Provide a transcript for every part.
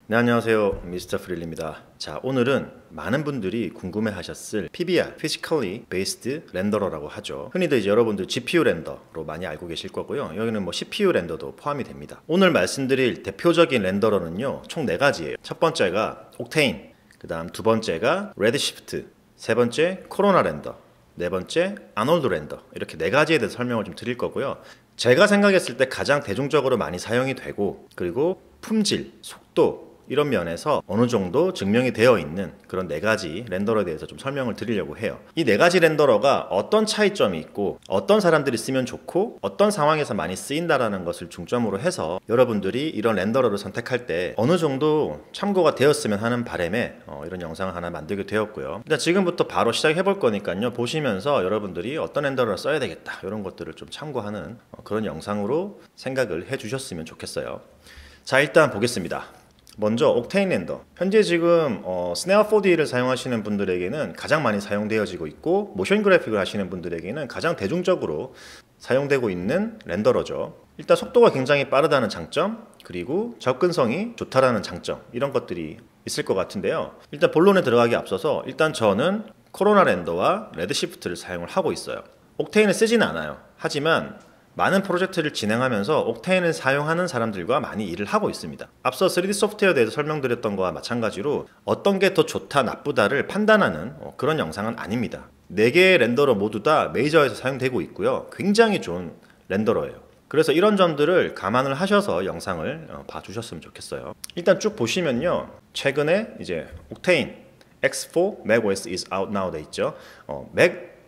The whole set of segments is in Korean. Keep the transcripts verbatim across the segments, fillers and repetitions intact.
네, 안녕하세요. 미스터 프릴입니다. 자, 오늘은 많은 분들이 궁금해 하셨을 피비알, Physically Based Render라고 하죠. 흔히들 이제 여러분들 지피유 렌더로 많이 알고 계실 거고요. 여기는 뭐 씨피유 렌더도 포함이 됩니다. 오늘 말씀드릴 대표적인 렌더러는요, 총 네 가지예요. 첫 번째가 옥테인, 그 다음 두 번째가 레드시프트, 세 번째 코로나 렌더, 네 번째 아놀드 렌더, 이렇게 네 가지에 대해서 설명을 좀 드릴 거고요. 제가 생각했을 때 가장 대중적으로 많이 사용이 되고, 그리고 품질, 속도 이런 면에서 어느 정도 증명이 되어 있는 그런 네 가지 렌더러에 대해서 좀 설명을 드리려고 해요. 이 네 가지 렌더러가 어떤 차이점이 있고 어떤 사람들이 쓰면 좋고 어떤 상황에서 많이 쓰인다라는 것을 중점으로 해서 여러분들이 이런 렌더러를 선택할 때 어느 정도 참고가 되었으면 하는 바람에 어, 이런 영상을 하나 만들게 되었고요. 일단 지금부터 바로 시작해 볼 거니까요. 보시면서 여러분들이 어떤 렌더러를 써야 되겠다 이런 것들을 좀 참고하는 어, 그런 영상으로 생각을 해 주셨으면 좋겠어요. 자, 일단 보겠습니다. 먼저 옥테인 렌더, 현재 지금 어, 스네어 포디를 사용하시는 분들에게는 가장 많이 사용되어지고 있고, 모션 그래픽을 하시는 분들에게는 가장 대중적으로 사용되고 있는 렌더러죠. 일단 속도가 굉장히 빠르다는 장점, 그리고 접근성이 좋다라는 장점, 이런 것들이 있을 것 같은데요. 일단 본론에 들어가기 앞서서 일단 저는 코로나 렌더와 레드시프트를 사용을 하고 있어요. 옥테인을 쓰지는 않아요. 하지만 많은 프로젝트를 진행하면서 옥테인을 사용하는 사람들과 많이 일을 하고 있습니다. 앞서 쓰리디 소프트웨어에 대해서 설명드렸던 거와 마찬가지로 어떤 게 더 좋다 나쁘다를 판단하는 그런 영상은 아닙니다. 네 개의 렌더러 모두 다 메이저에서 사용되고 있고요. 굉장히 좋은 렌더러예요. 그래서 이런 점들을 감안을 하셔서 영상을 봐주셨으면 좋겠어요. 일단 쭉 보시면요, 최근에 이제 옥테인 엑스 포 macOS is out now 돼 있죠. 어, 맥,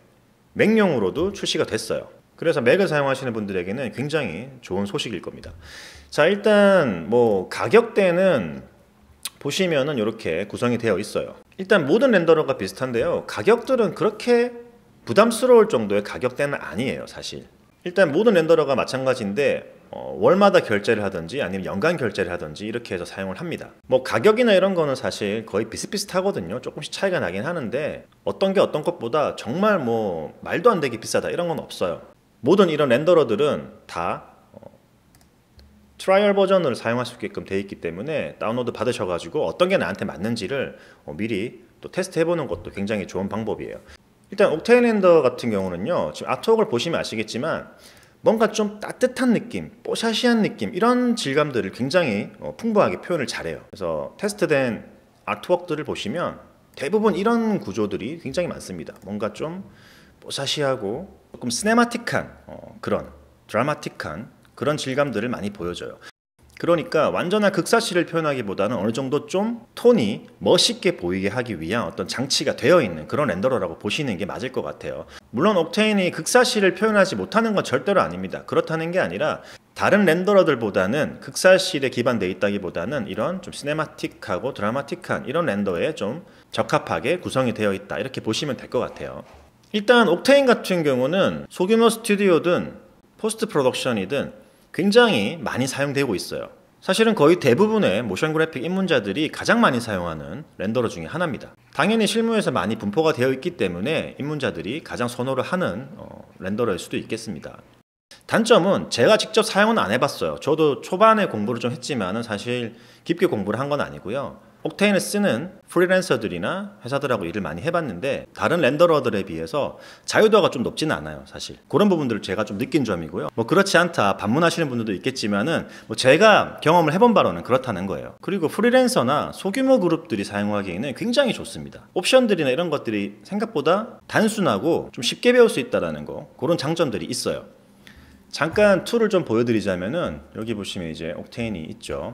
맥용으로도 출시가 됐어요. 그래서 맥을 사용하시는 분들에게는 굉장히 좋은 소식일 겁니다. 자, 일단 뭐 가격대는 보시면은 이렇게 구성이 되어 있어요. 일단 모든 렌더러가 비슷한데요, 가격들은 그렇게 부담스러울 정도의 가격대는 아니에요, 사실. 일단 모든 렌더러가 마찬가지인데 어, 월마다 결제를 하든지 아니면 연간 결제를 하든지 이렇게 해서 사용을 합니다. 뭐 가격이나 이런 거는 사실 거의 비슷비슷하거든요. 조금씩 차이가 나긴 하는데 어떤 게 어떤 것보다 정말 뭐 말도 안 되게 비싸다 이런 건 없어요. 모든 이런 렌더러들은 다 어, 트라이얼 버전을 사용할 수 있게끔 되어 있기 때문에 다운로드 받으셔가지고 어떤 게 나한테 맞는지를 어, 미리 또 테스트 해보는 것도 굉장히 좋은 방법이에요. 일단 옥테인 렌더 같은 경우는요, 지금 아트웍을 보시면 아시겠지만 뭔가 좀 따뜻한 느낌, 뽀샤시한 느낌, 이런 질감들을 굉장히 어, 풍부하게 표현을 잘해요. 그래서 테스트된 아트웍들을 보시면 대부분 이런 구조들이 굉장히 많습니다. 뭔가 좀 뽀샤시하고 조금 시네마틱한 어, 그런 드라마틱한 그런 질감들을 많이 보여줘요. 그러니까 완전한 극사시를 표현하기보다는 어느 정도 좀 톤이 멋있게 보이게 하기 위한 어떤 장치가 되어 있는 그런 렌더러라고 보시는 게 맞을 것 같아요. 물론 옥테인이 극사시를 표현하지 못하는 건 절대로 아닙니다. 그렇다는 게 아니라 다른 렌더러들보다는 극사실에 기반되어 있다기보다는 이런 좀 시네마틱하고 드라마틱한 이런 렌더에 좀 적합하게 구성이 되어 있다, 이렇게 보시면 될 것 같아요. 일단 옥테인 같은 경우는 소규모 스튜디오든 포스트 프로덕션이든 굉장히 많이 사용되고 있어요. 사실은 거의 대부분의 모션 그래픽 입문자들이 가장 많이 사용하는 렌더러 중에 하나입니다. 당연히 실무에서 많이 분포가 되어 있기 때문에 입문자들이 가장 선호를 하는 어, 렌더러일 수도 있겠습니다. 단점은 제가 직접 사용은 안 해봤어요. 저도 초반에 공부를 좀 했지만은 사실 깊게 공부를 한 건 아니고요. 옥테인을 쓰는 프리랜서들이나 회사들하고 일을 많이 해봤는데 다른 렌더러들에 비해서 자유도가 좀 높지는 않아요, 사실. 그런 부분들을 제가 좀 느낀 점이고요. 뭐 그렇지 않다 반문하시는 분들도 있겠지만은 뭐 제가 경험을 해본 바로는 그렇다는 거예요. 그리고 프리랜서나 소규모 그룹들이 사용하기에는 굉장히 좋습니다. 옵션들이나 이런 것들이 생각보다 단순하고 좀 쉽게 배울 수 있다는 거, 그런 장점들이 있어요. 잠깐 툴을 좀 보여드리자면은 여기 보시면 이제 옥테인이 있죠.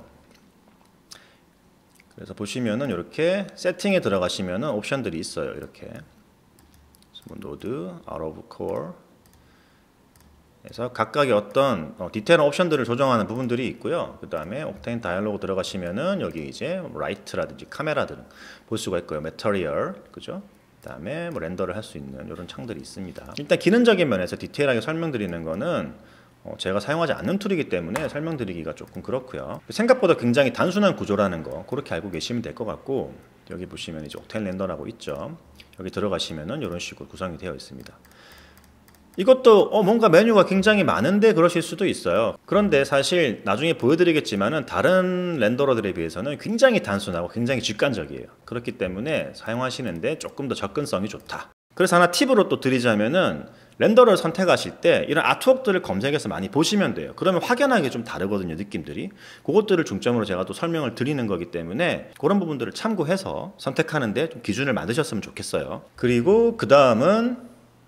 그래서 보시면은 이렇게 세팅에 들어가시면은 옵션들이 있어요. 이렇게 노드, out of core 그래서 각각의 어떤 어, 디테일한 옵션들을 조정하는 부분들이 있고요. 그 다음에 옥테인 다이얼로그 들어가시면은 여기 이제 라이트라든지 카메라 등 볼 수가 있고요. 매터리얼, 그죠? 그 다음에 뭐 렌더를 할 수 있는 이런 창들이 있습니다. 일단 기능적인 면에서 디테일하게 설명드리는 거는 어, 제가 사용하지 않는 툴이기 때문에 설명드리기가 조금 그렇고요. 생각보다 굉장히 단순한 구조라는 거 그렇게 알고 계시면 될 것 같고, 여기 보시면 이제 옥테인 렌더라고 있죠. 여기 들어가시면은 이런 식으로 구성이 되어 있습니다. 이것도 어 뭔가 메뉴가 굉장히 많은데 그러실 수도 있어요. 그런데 사실 나중에 보여드리겠지만은 다른 렌더러들에 비해서는 굉장히 단순하고 굉장히 직관적이에요. 그렇기 때문에 사용하시는데 조금 더 접근성이 좋다. 그래서 하나 팁으로 또 드리자면은 렌더를 선택하실 때 이런 아트웍들을 검색해서 많이 보시면 돼요. 그러면 확연하게 좀 다르거든요, 느낌들이. 그것들을 중점으로 제가 또 설명을 드리는 거기 때문에 그런 부분들을 참고해서 선택하는데 좀 기준을 만드셨으면 좋겠어요. 그리고 그 다음은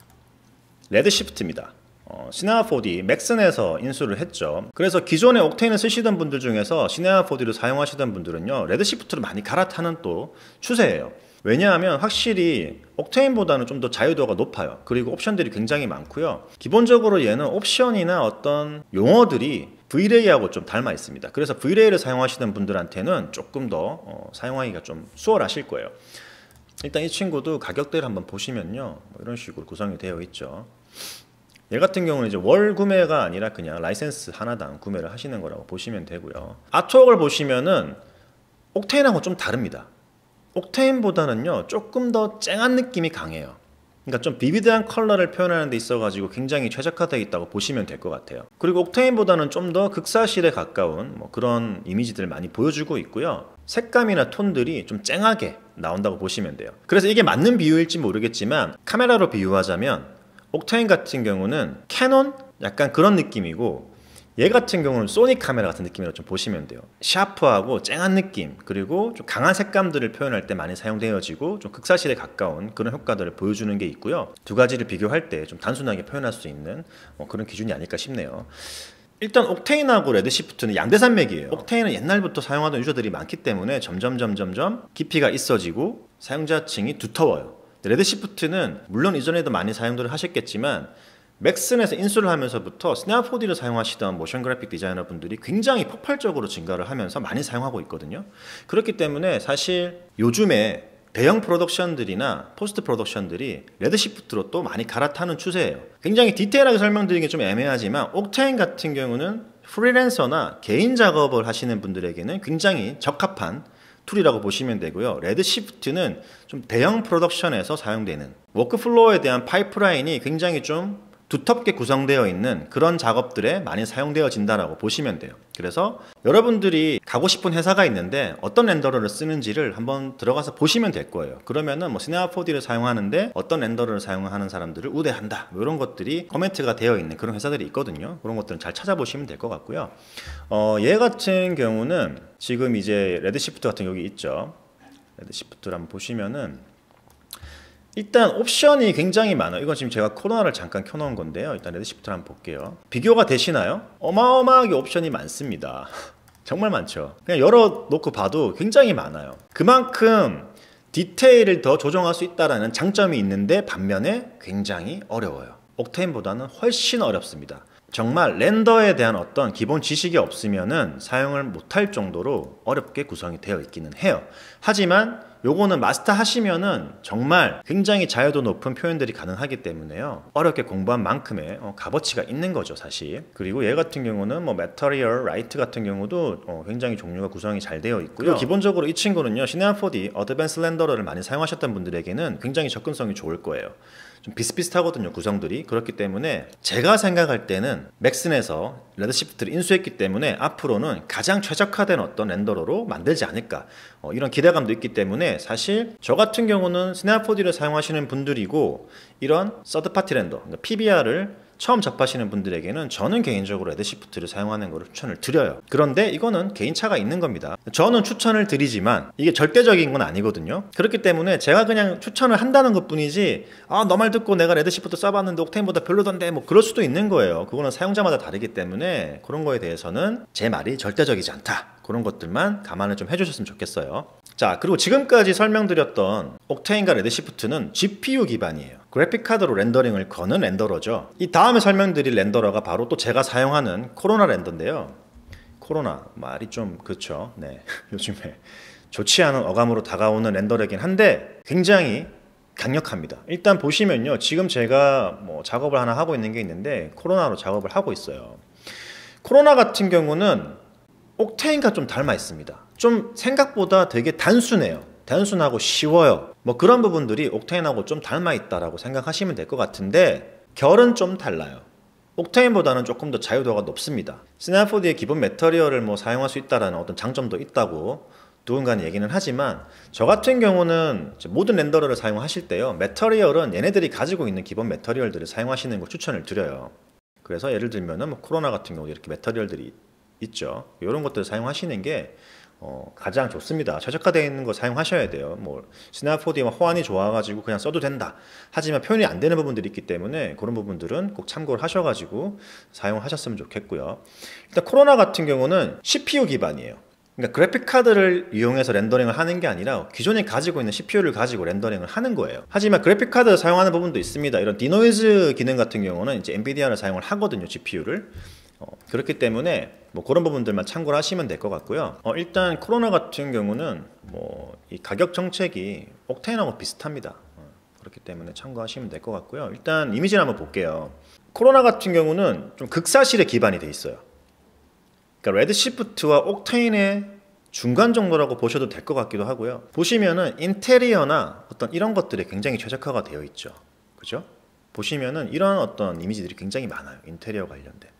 레드시프트입니다. 어, 시네마 포디 맥슨에서 인수를 했죠. 그래서 기존에 옥테인을 쓰시던 분들 중에서 시네마 포디를 사용하시던 분들은요, 레드시프트로 많이 갈아타는 또 추세예요. 왜냐하면 확실히 옥테인보다는 좀 더 자유도가 높아요. 그리고 옵션들이 굉장히 많고요. 기본적으로 얘는 옵션이나 어떤 용어들이 브이레이하고 좀 닮아 있습니다. 그래서 브이레이를 사용하시는 분들한테는 조금 더 어, 사용하기가 좀 수월하실 거예요. 일단 이 친구도 가격대를 한번 보시면요, 뭐 이런 식으로 구성이 되어 있죠. 얘 같은 경우는 이제 월 구매가 아니라 그냥 라이센스 하나당 구매를 하시는 거라고 보시면 되고요. 아트웍을 보시면은 옥테인하고 좀 다릅니다. 옥테인보다는요 조금 더 쨍한 느낌이 강해요. 그러니까 좀 비비드한 컬러를 표현하는 데 있어가지고 굉장히 최적화되어 있다고 보시면 될 것 같아요. 그리고 옥테인보다는 좀 더 극사실에 가까운 뭐 그런 이미지들을 많이 보여주고 있고요. 색감이나 톤들이 좀 쨍하게 나온다고 보시면 돼요. 그래서 이게 맞는 비유일지 모르겠지만 카메라로 비유하자면 옥테인 같은 경우는 캐논? 약간 그런 느낌이고, 얘 같은 경우는 소니 카메라 같은 느낌이라고 좀 보시면 돼요. 샤프하고 쨍한 느낌, 그리고 좀 강한 색감들을 표현할 때 많이 사용되어지고 좀 극사실에 가까운 그런 효과들을 보여주는 게 있고요. 두 가지를 비교할 때 좀 단순하게 표현할 수 있는 뭐 그런 기준이 아닐까 싶네요. 일단 옥테인하고 레드시프트는 양대산맥이에요. 옥테인은 옛날부터 사용하던 유저들이 많기 때문에 점점 점점점 깊이가 있어지고 사용자층이 두터워요. 레드시프트는 물론 이전에도 많이 사용들을 하셨겠지만 맥슨에서 인수를 하면서부터 시네마 포디를 사용하시던 모션 그래픽 디자이너 분들이 굉장히 폭발적으로 증가를 하면서 많이 사용하고 있거든요. 그렇기 때문에 사실 요즘에 대형 프로덕션들이나 포스트 프로덕션들이 레드시프트로 또 많이 갈아타는 추세예요. 굉장히 디테일하게 설명드리기 좀 애매하지만 옥테인 같은 경우는 프리랜서나 개인 작업을 하시는 분들에게는 굉장히 적합한 툴이라고 보시면 되고요. 레드시프트는 좀 대형 프로덕션에서 사용되는 워크플로우에 대한 파이프라인이 굉장히 좀 두텁게 구성되어 있는 그런 작업들에 많이 사용되어진다라고 보시면 돼요. 그래서 여러분들이 가고 싶은 회사가 있는데 어떤 렌더러를 쓰는지를 한번 들어가서 보시면 될 거예요. 그러면은 뭐 시네마 포디를 사용하는데 어떤 렌더러를 사용하는 사람들을 우대한다, 뭐 이런 것들이 코멘트가 되어 있는 그런 회사들이 있거든요. 그런 것들은 잘 찾아보시면 될 것 같고요. 어, 얘 같은 경우는 지금 이제 레드시프트 같은 여기 있죠. 레드시프트를 한번 보시면은 일단 옵션이 굉장히 많아요. 이건 지금 제가 코로나를 잠깐 켜놓은 건데요. 일단 레드시프트를 한번 볼게요. 비교가 되시나요? 어마어마하게 옵션이 많습니다. 정말 많죠. 그냥 열어놓고 봐도 굉장히 많아요. 그만큼 디테일을 더 조정할 수 있다는 장점이 있는데 반면에 굉장히 어려워요. 옥테인보다는 훨씬 어렵습니다. 정말 렌더에 대한 어떤 기본 지식이 없으면은 사용을 못할 정도로 어렵게 구성이 되어 있기는 해요. 하지만 요거는 마스터 하시면은 정말 굉장히 자유도 높은 표현들이 가능하기 때문에요. 어렵게 공부한 만큼의 어, 값어치가 있는 거죠, 사실. 그리고 얘 같은 경우는 뭐 메터리얼 라이트 같은 경우도 어, 굉장히 종류가 구성이 잘 되어 있고요. 그리고 기본적으로 이 친구는요, 시네마 포디 어드밴스 렌더러를 많이 사용하셨던 분들에게는 굉장히 접근성이 좋을 거예요. 좀 비슷비슷하거든요, 구성들이. 그렇기 때문에 제가 생각할 때는 맥슨에서 레드시프트를 인수했기 때문에 앞으로는 가장 최적화된 어떤 렌더러로 만들지 않을까, 어, 이런 기대감도 있기 때문에 사실 저 같은 경우는 시네마 포디를 사용하시는 분들이고 이런 서드파티 렌더, 그러니까 피비알을 처음 접하시는 분들에게는 저는 개인적으로 레드시프트를 사용하는 것을 추천을 드려요. 그런데 이거는 개인차가 있는 겁니다. 저는 추천을 드리지만 이게 절대적인 건 아니거든요. 그렇기 때문에 제가 그냥 추천을 한다는 것 뿐이지, 아, 너 말 듣고 내가 레드시프트 써봤는데 옥테인보다 별로던데, 뭐 그럴 수도 있는 거예요. 그거는 사용자마다 다르기 때문에 그런 거에 대해서는 제 말이 절대적이지 않다, 그런 것들만 감안을 좀 해주셨으면 좋겠어요. 자, 그리고 지금까지 설명드렸던 옥테인과 레드시프트는 지피유 기반이에요. 그래픽카드로 렌더링을 거는 렌더러죠. 이 다음에 설명드릴 렌더러가 바로 또 제가 사용하는 코로나 렌더인데요. 코로나 말이 좀 그렇죠. 네, 요즘에 좋지 않은 어감으로 다가오는 렌더러긴 한데 굉장히 강력합니다. 일단 보시면요, 지금 제가 뭐 작업을 하나 하고 있는 게 있는데 코로나로 작업을 하고 있어요. 코로나 같은 경우는 옥테인과 좀 닮아 있습니다. 좀 생각보다 되게 단순해요. 단순하고 쉬워요. 뭐 그런 부분들이 옥테인하고 좀 닮아 있다라고 생각하시면 될 것 같은데, 결은 좀 달라요. 옥테인보다는 조금 더 자유도가 높습니다. 스냅포드의 기본 매터리얼을 뭐 사용할 수 있다는 어떤 장점도 있다고 누군가는 얘기는 하지만 저 같은 경우는 모든 렌더러를 사용하실 때요, 매터리얼은 얘네들이 가지고 있는 기본 매터리얼들을 사용하시는 걸 추천을 드려요. 그래서 예를 들면은 뭐 코로나 같은 경우 이렇게 매터리얼들이 있죠. 이런 것들을 사용하시는 게 어, 가장 좋습니다. 최적화되어 있는 거 사용하셔야 돼요. 뭐 스냅포드와 호환이 좋아가지고 그냥 써도 된다. 하지만 표현이 안 되는 부분들이 있기 때문에 그런 부분들은 꼭 참고를 하셔가지고 사용하셨으면 좋겠고요. 일단 코로나 같은 경우는 씨피유 기반이에요. 그러니까 그래픽 카드를 이용해서 렌더링을 하는 게 아니라 기존에 가지고 있는 씨피유를 가지고 렌더링을 하는 거예요. 하지만 그래픽 카드를 사용하는 부분도 있습니다. 이런 디노이즈 기능 같은 경우는 이제 엔비디아를 사용을 하거든요, 지피유를. 어, 그렇기 때문에 뭐 그런 부분들만 참고를 하시면 될 것 같고요. 어, 일단 코로나 같은 경우는 뭐 이 가격 정책이 옥테인하고 비슷합니다. 어, 그렇기 때문에 참고하시면 될 것 같고요. 일단 이미지를 한번 볼게요. 코로나 같은 경우는 좀 극사실에 기반이 돼 있어요. 그러니까 레드시프트와 옥테인의 중간 정도라고 보셔도 될 것 같기도 하고요. 보시면은 인테리어나 어떤 이런 것들이 굉장히 최적화가 되어 있죠. 그죠? 보시면은 이런 어떤 이미지들이 굉장히 많아요. 인테리어 관련된.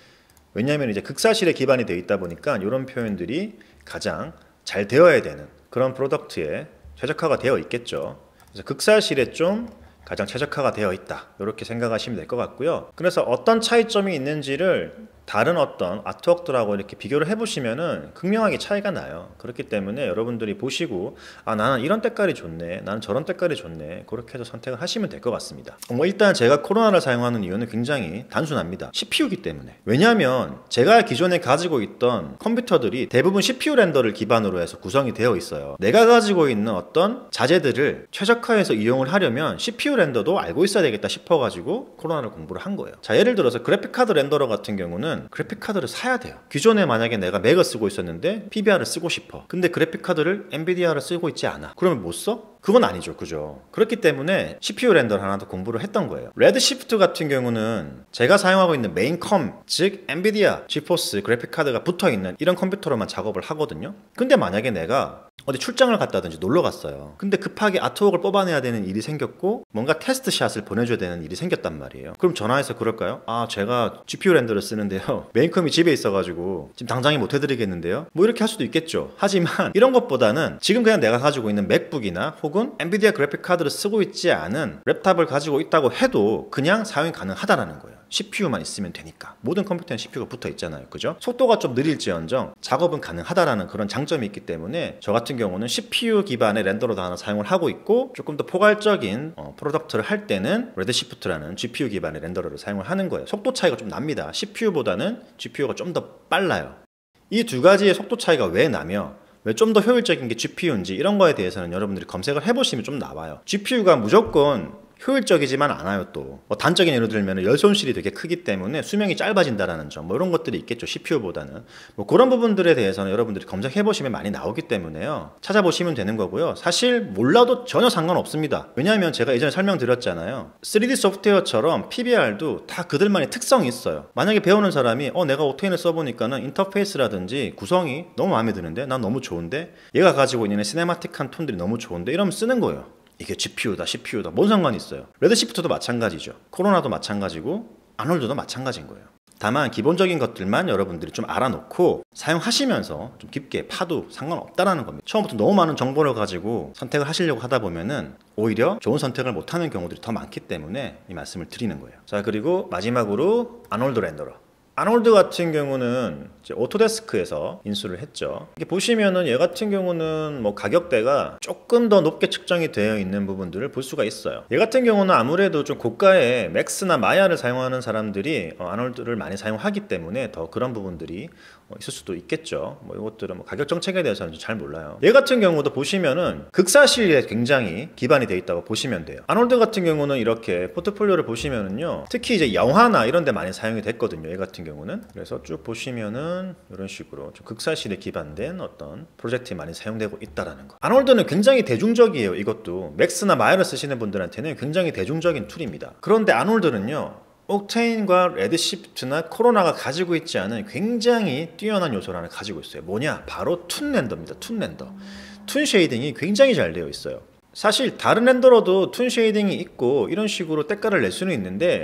왜냐하면 이제 극사실에 기반이 되어 있다 보니까 이런 표현들이 가장 잘 되어야 되는 그런 프로덕트에 최적화가 되어 있겠죠. 그래서 극사실에 좀 가장 최적화가 되어 있다, 이렇게 생각하시면 될 것 같고요. 그래서 어떤 차이점이 있는지를 다른 어떤 아트웍들하고 이렇게 비교를 해보시면은 극명하게 차이가 나요. 그렇기 때문에 여러분들이 보시고 아, 나는 이런 때깔이 좋네, 나는 저런 때깔이 좋네, 그렇게 해서 선택을 하시면 될 것 같습니다. 뭐 일단 제가 코로나를 사용하는 이유는 굉장히 단순합니다. 씨피유이기 때문에. 왜냐하면 제가 기존에 가지고 있던 컴퓨터들이 대부분 씨피유 렌더를 기반으로 해서 구성이 되어 있어요. 내가 가지고 있는 어떤 자재들을 최적화해서 이용을 하려면 씨피유 렌더도 알고 있어야 되겠다 싶어가지고 코로나를 공부를 한 거예요. 자, 예를 들어서 그래픽카드 렌더러 같은 경우는 그래픽카드를 사야 돼요. 기존에 만약에 내가 맥을 쓰고 있었는데 피비알을 쓰고 싶어. 근데 그래픽카드를 엔비디아를 쓰고 있지 않아. 그러면 못 써? 그건 아니죠. 그죠? 그렇기 때문에 씨피유 렌더를 하나 더 공부를 했던 거예요. 레드시프트 같은 경우는 제가 사용하고 있는 메인컴, 즉 엔비디아 지포스 그래픽카드가 붙어있는 이런 컴퓨터로만 작업을 하거든요. 근데 만약에 내가 어디 출장을 갔다든지 놀러 갔어요. 근데 급하게 아트웍을 뽑아내야 되는 일이 생겼고 뭔가 테스트샷을 보내줘야 되는 일이 생겼단 말이에요. 그럼 전화해서 그럴까요? 아, 제가 지피유 렌더를 쓰는데요, 메인컴이 집에 있어가지고 지금 당장에 못 해드리겠는데요, 뭐 이렇게 할 수도 있겠죠. 하지만 이런 것보다는 지금 그냥 내가 가지고 있는 맥북이나 혹은 엔비디아 그래픽 카드를 쓰고 있지 않은 랩탑을 가지고 있다고 해도 그냥 사용이 가능하다라는 거예요. 씨피유만 있으면 되니까. 모든 컴퓨터엔 씨피유가 붙어 있잖아요. 그죠? 속도가 좀 느릴지언정 작업은 가능하다라는 그런 장점이 있기 때문에 저 같은 경우는 씨피유 기반의 렌더러 단어 사용을 하고 있고, 조금 더 포괄적인 어, 프로덕트를 할 때는 레드시프트라는 지피유 기반의 렌더러를 사용을 하는 거예요. 속도 차이가 좀 납니다. 씨피유보다는 지피유가 좀 더 빨라요. 이 두 가지의 속도 차이가 왜 나며 왜 좀 더 효율적인 게 지피유인지 이런 거에 대해서는 여러분들이 검색을 해보시면 좀 나와요. 지피유가 무조건 효율적이지만 않아요. 또 뭐 단적인 예를 들면 열 손실이 되게 크기 때문에 수명이 짧아진다라는 점, 뭐 이런 것들이 있겠죠. 씨피유보다는 뭐 그런 부분들에 대해서는 여러분들이 검색해 보시면 많이 나오기 때문에요, 찾아보시면 되는 거고요. 사실 몰라도 전혀 상관없습니다. 왜냐하면 제가 예전에 설명드렸잖아요, 쓰리디 소프트웨어처럼 피비알도 다 그들만의 특성이 있어요. 만약에 배우는 사람이 어 내가 옥테인을 써보니까는 인터페이스라든지 구성이 너무 마음에 드는데, 난 너무 좋은데, 얘가 가지고 있는 시네마틱한 톤들이 너무 좋은데, 이러면 쓰는 거예요. 이게 지피유다 씨피유다 뭔 상관이 있어요. 레드시프트도 마찬가지죠. 코로나도 마찬가지고 아놀드도 마찬가지인 거예요. 다만 기본적인 것들만 여러분들이 좀 알아놓고 사용하시면서 좀 깊게 파도 상관없다라는 겁니다. 처음부터 너무 많은 정보를 가지고 선택을 하시려고 하다 보면은 오히려 좋은 선택을 못하는 경우들이 더 많기 때문에 이 말씀을 드리는 거예요. 자, 그리고 마지막으로 아놀드 렌더러. 아놀드 같은 경우는 이제 오토데스크에서 인수를 했죠. 이렇게 보시면은 얘 같은 경우는 뭐 가격대가 조금 더 높게 측정이 되어 있는 부분들을 볼 수가 있어요. 얘 같은 경우는 아무래도 좀 고가의 맥스나 마야를 사용하는 사람들이 어, 아놀드를 많이 사용하기 때문에 더 그런 부분들이 어, 있을 수도 있겠죠. 뭐 이것들은 뭐 가격 정책에 대해서는 잘 몰라요. 얘 같은 경우도 보시면은 극사실에 굉장히 기반이 되어 있다고 보시면 돼요. 아놀드 같은 경우는 이렇게 포트폴리오를 보시면은요, 특히 이제 영화나 이런 데 많이 사용이 됐거든요. 얘 같은 경우는. 그래서 쭉 보시면은 이런 식으로 좀 극사실에 기반된 어떤 프로젝트에 많이 사용되고 있다라는 거. 아놀드는 굉장히 대중적이에요. 이것도 맥스나 마야를 쓰시는 분들한테는 굉장히 대중적인 툴입니다. 그런데 아놀드는요, 옥테인과 레드시프트나 코로나가 가지고 있지 않은 굉장히 뛰어난 요소를 하나 가지고 있어요. 뭐냐? 바로 툰 렌더입니다. 툰 렌더. 툰 쉐이딩이 굉장히 잘 되어 있어요. 사실 다른 렌더로도 툰 쉐이딩이 있고 이런 식으로 때깔을 낼 수는 있는데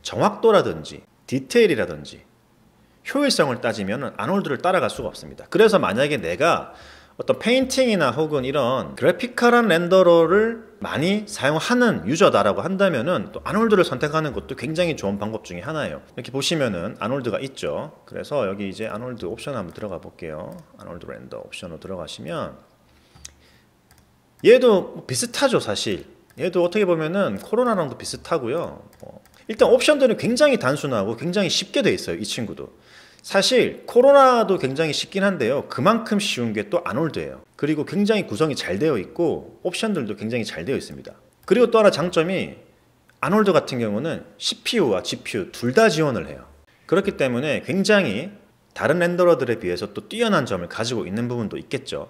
정확도라든지 디테일이라든지 효율성을 따지면 아놀드를 따라갈 수가 없습니다. 그래서 만약에 내가 어떤 페인팅이나 혹은 이런 그래픽컬한 렌더러를 많이 사용하는 유저다라고 한다면은 또 아놀드를 선택하는 것도 굉장히 좋은 방법 중에 하나예요. 이렇게 보시면은 아놀드가 있죠. 그래서 여기 이제 아놀드 옵션 한번 들어가 볼게요. 아놀드 렌더 옵션으로 들어가시면 얘도 비슷하죠, 사실. 얘도 어떻게 보면은 코로나랑도 비슷하고요. 어, 일단 옵션들은 굉장히 단순하고 굉장히 쉽게 돼 있어요, 이 친구도. 사실 코로나도 굉장히 쉽긴 한데요, 그만큼 쉬운 게 또 아놀드예요. 그리고 굉장히 구성이 잘 되어 있고 옵션들도 굉장히 잘 되어 있습니다. 그리고 또 하나 장점이 아놀드 같은 경우는 씨피유와 지피유 둘 다 지원을 해요. 그렇기 때문에 굉장히 다른 렌더러들에 비해서 또 뛰어난 점을 가지고 있는 부분도 있겠죠.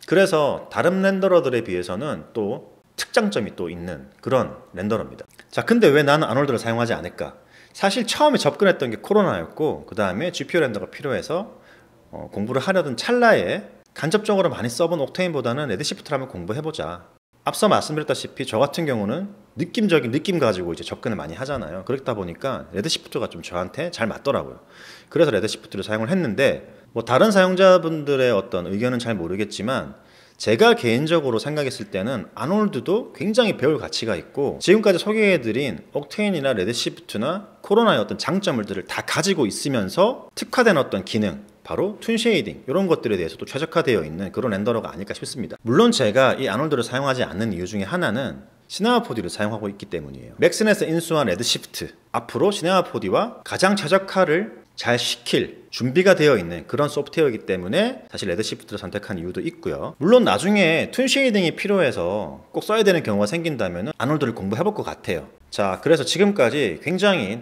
그래서 다른 렌더러들에 비해서는 또 특장점이 또 있는 그런 렌더러입니다. 자, 근데 왜 나는 아놀드를 사용하지 않을까? 사실 처음에 접근했던 게 코로나였고 그 다음에 지피유 렌더가 필요해서 어, 공부를 하려던 찰나에 간접적으로 많이 써본 옥테인보다는 레드시프트를 한번 공부해보자. 앞서 말씀드렸다시피 저 같은 경우는 느낌적인 느낌 가지고 이제 접근을 많이 하잖아요. 그렇다 보니까 레드시프트가 좀 저한테 잘 맞더라고요. 그래서 레드시프트를 사용을 했는데 뭐 다른 사용자분들의 어떤 의견은 잘 모르겠지만 제가 개인적으로 생각했을 때는 아놀드도 굉장히 배울 가치가 있고 지금까지 소개해드린 옥테인이나 레드시프트나 코로나의 어떤 장점들을 다 가지고 있으면서 특화된 어떤 기능, 바로 툰 쉐이딩 이런 것들에 대해서도 최적화되어 있는 그런 렌더러가 아닐까 싶습니다. 물론 제가 이 아놀드를 사용하지 않는 이유 중에 하나는 시네마 포디를 사용하고 있기 때문이에요. 맥스넷에 인수한 레드시프트, 앞으로 시네마 포디와 가장 최적화를 잘 시킬 준비가 되어 있는 그런 소프트웨어이기 때문에 사실 레드시프트를 선택한 이유도 있고요. 물론 나중에 툰 쉐이딩이 필요해서 꼭 써야 되는 경우가 생긴다면 아놀드를 공부해 볼 것 같아요. 자, 그래서 지금까지 굉장히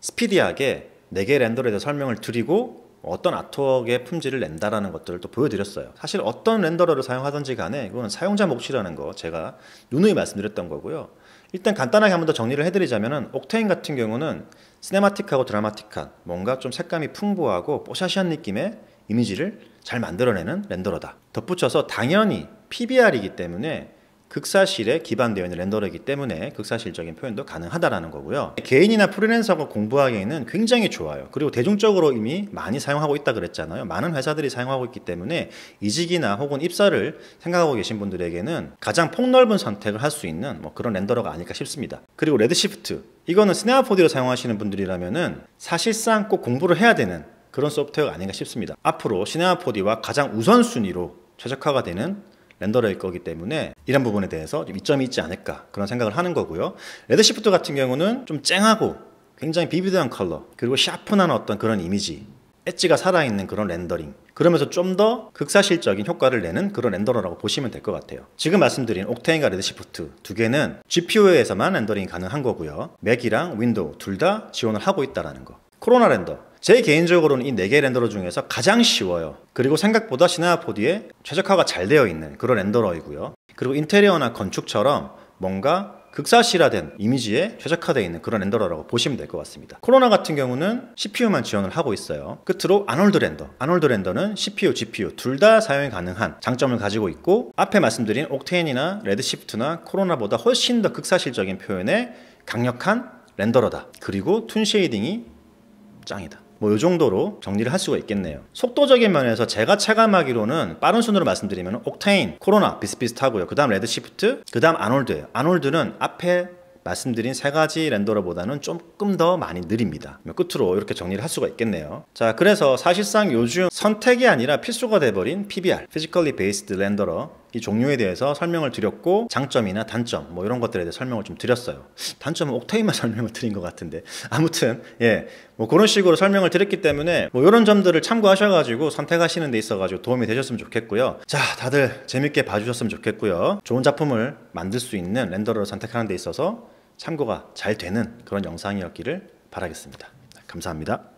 스피디하게 네 개의 렌더러에 대해서 설명을 드리고 어떤 아트웍의 품질을 낸다라는 것들을 또 보여드렸어요. 사실 어떤 렌더러를 사용하든지 간에 이거는 사용자 몫이라는 거 제가 누누이 말씀드렸던 거고요. 일단 간단하게 한 번 더 정리를 해드리자면 옥테인 같은 경우는 시네마틱하고 드라마틱한 뭔가 좀 색감이 풍부하고 뽀샤시한 느낌의 이미지를 잘 만들어내는 렌더러다. 덧붙여서 당연히 피비알이기 때문에 극사실에 기반되어 있는 렌더러이기 때문에 극사실적인 표현도 가능하다라는 거고요. 개인이나 프리랜서가 공부하기에는 굉장히 좋아요. 그리고 대중적으로 이미 많이 사용하고 있다 그랬잖아요. 많은 회사들이 사용하고 있기 때문에 이직이나 혹은 입사를 생각하고 계신 분들에게는 가장 폭넓은 선택을 할 수 있는 뭐 그런 렌더러가 아닐까 싶습니다. 그리고 레드시프트, 이거는 시네마 포디로 사용하시는 분들이라면은 사실상 꼭 공부를 해야 되는 그런 소프트웨어가 아닌가 싶습니다. 앞으로 시네마 포디와 가장 우선순위로 최적화가 되는 렌더러일 거기 때문에 이런 부분에 대해서 좀 이점이 있지 않을까 그런 생각을 하는 거고요. 레드시프트 같은 경우는 좀 쨍하고 굉장히 비비드한 컬러, 그리고 샤픈한 어떤 그런 이미지, 엣지가 살아있는 그런 렌더링, 그러면서 좀 더 극사실적인 효과를 내는 그런 렌더러라고 보시면 될 것 같아요. 지금 말씀드린 옥테인과 레드시프트 두 개는 지피유에서만 렌더링이 가능한 거고요. 맥이랑 윈도우 둘 다 지원을 하고 있다는 거. 코로나 렌더, 제 개인적으로는 이 네 개 렌더러 중에서 가장 쉬워요. 그리고 생각보다 시네마 포디에 최적화가 잘 되어 있는 그런 렌더러이고요. 그리고 인테리어나 건축처럼 뭔가 극사실화된 이미지에 최적화되어 있는 그런 렌더러라고 보시면 될 것 같습니다. 코로나 같은 경우는 씨피유만 지원을 하고 있어요. 끝으로 아놀드 렌더, 아놀드 렌더는 씨피유, 지피유 둘 다 사용이 가능한 장점을 가지고 있고, 앞에 말씀드린 옥테인이나 레드시프트나 코로나보다 훨씬 더 극사실적인 표현에 강력한 렌더러다. 그리고 툰 쉐이딩이 짱이다. 뭐 이 정도로 정리를 할 수가 있겠네요. 속도적인 면에서 제가 체감하기로는 빠른 순으로 말씀드리면 옥테인, 코로나 비슷비슷하고요. 그 다음 레드시프트, 그 다음 아놀드예요. 아놀드는 앞에 말씀드린 세 가지 렌더러보다는 조금 더 많이 느립니다. 끝으로 이렇게 정리를 할 수가 있겠네요. 자, 그래서 사실상 요즘 선택이 아니라 필수가 돼버린 피비알, Physically Based 렌더러, 이 종류에 대해서 설명을 드렸고, 장점이나 단점 뭐 이런 것들에 대해 설명을 좀 드렸어요. 단점은 옥테인만 설명을 드린 것 같은데, 아무튼 예, 뭐 그런 식으로 설명을 드렸기 때문에 뭐 이런 점들을 참고하셔가지고 선택하시는 데 있어가지고 도움이 되셨으면 좋겠고요. 자, 다들 재밌게 봐주셨으면 좋겠고요. 좋은 작품을 만들 수 있는 렌더러를 선택하는 데 있어서 참고가 잘 되는 그런 영상이었기를 바라겠습니다. 감사합니다.